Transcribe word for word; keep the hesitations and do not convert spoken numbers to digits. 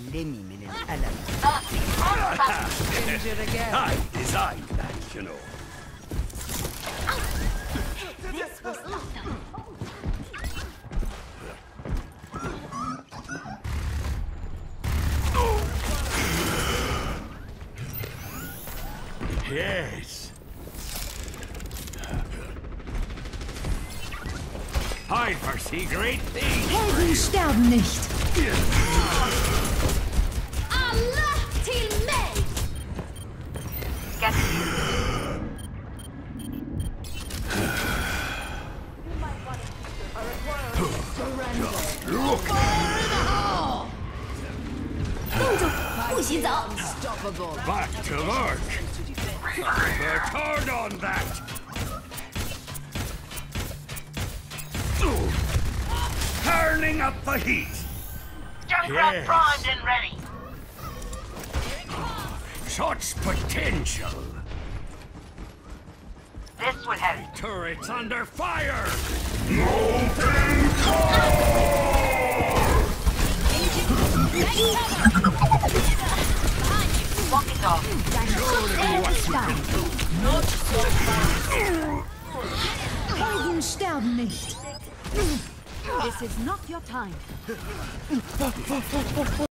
علمني من الألم. I designed that, you know. This was not done. Yes. I foresee great things. Helden sterben nicht. Allah till mig! Get Look. 不许走！ Back to work. Work hard on that. Turning up the heat. Junkrat Yes. primed and ready. Such potential. This will help. Turrets under fire. Walk it off. Helden sterben nicht. This is not your time.